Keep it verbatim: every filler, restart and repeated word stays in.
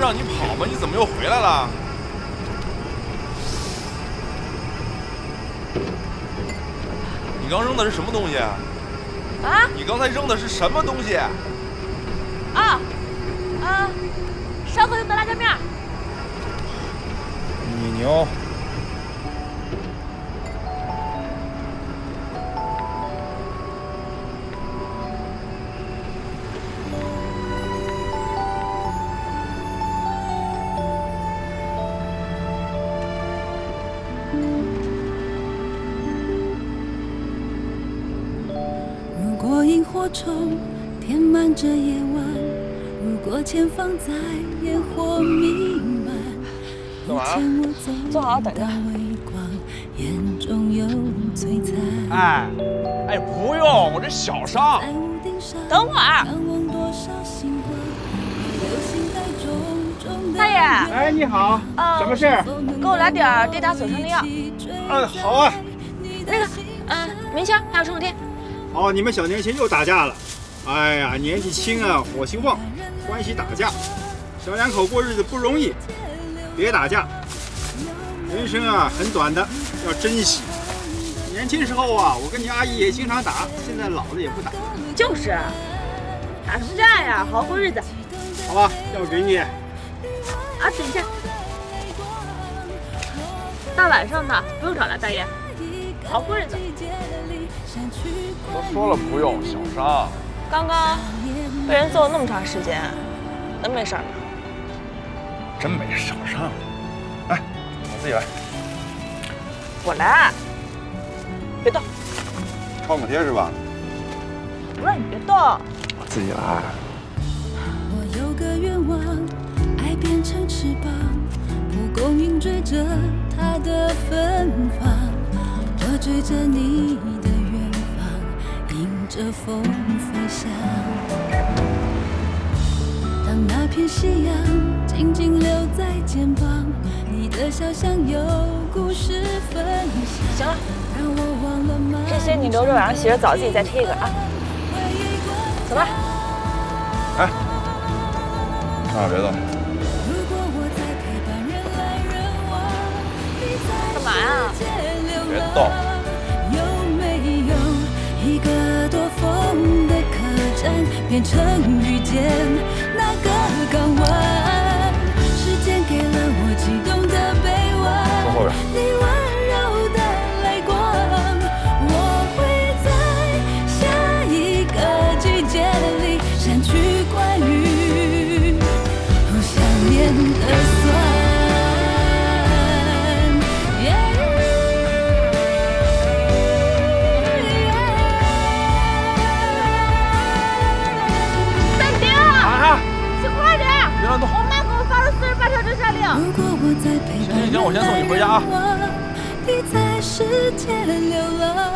让你跑吗？你怎么又回来了？你刚扔的是什么东西？ 啊？ 你刚才扔的是什么东西？ 啊啊！烧烤用的辣椒面。 你牛！ 如果萤火虫填满这夜晚，如果前方在烟火弥漫， 干嘛？ 坐好等着。 眼中有璀璨。 哎哎，不用，我这小伤。 等会儿。大爷。 哎，你好。 呃， 什么事？ 给我来点跌打损伤的药。 嗯，好啊。 那个，嗯，棉签还有创可贴。 哦，你们小年轻又打架了。哎呀，年纪轻啊，火气旺，欢喜打架。小两口过日子不容易，别打架。人生啊很短的，要珍惜。年轻时候啊，我跟你阿姨也经常打，现在老了也不打。 就是，打什么架呀？好好过日子。 好吧，要给你。 啊，等一下，大晚上的不用找了，大爷，好好过日子。 都说了不用，小伤。 刚刚被人揍了那么长时间，能没事吗？ 真没事，小伤。来，我自己来。 我来，别动。 创可贴是吧？ 不让你别动。 我自己来。 我有个愿望，爱变成翅膀，蒲公英追着它的芬芳，我追着你的远方，迎着风飞翔。当那片夕阳静静留在肩膀，你的笑像有故事分享。 行了， 让我忘了吗？ 这些你留着晚上洗着澡自己再贴一个啊。走吧。 哎，千万别动。 干嘛呀？ 别动。 有没有一个多风的客栈，变成遇见那个港湾？时间给了我激动的臂弯。 坐后边。 你温柔的泪光，我会在下一个季节里删去关于不想念的酸。 别乱动！ 我妈给我发了四十八条追杀令。 如果我在陪伴， 行行行，我先送你回家啊。 你在世界流浪。